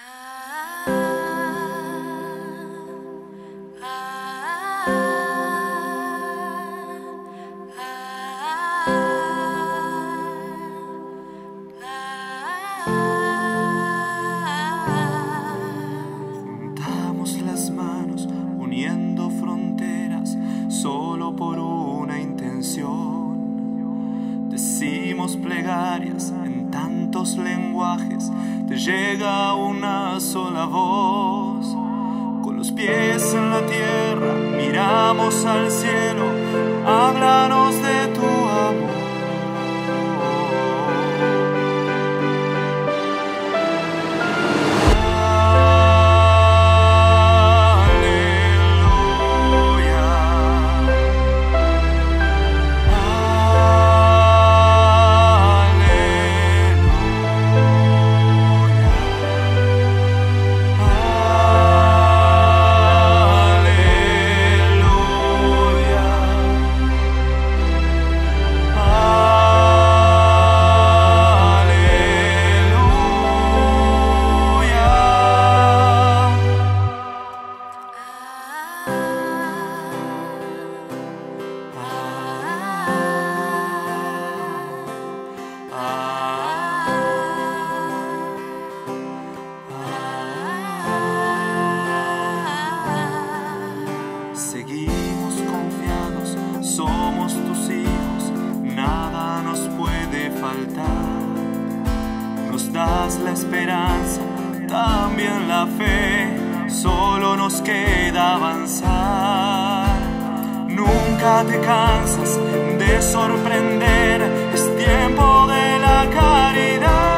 Juntamos las manos, uniendo fronteras, solo por una intención. Decimos plegarias en tantos lenguajes, te llega una sola voz. Con los pies en la tierra, miramos al cielo, háblanos de tu amor. Seguimos confiados, somos tus hijos, nada nos puede faltar. Nos das la esperanza, también la fe, solo nos queda avanzar. Nunca te cansas de sorprender, es tiempo de la caridad.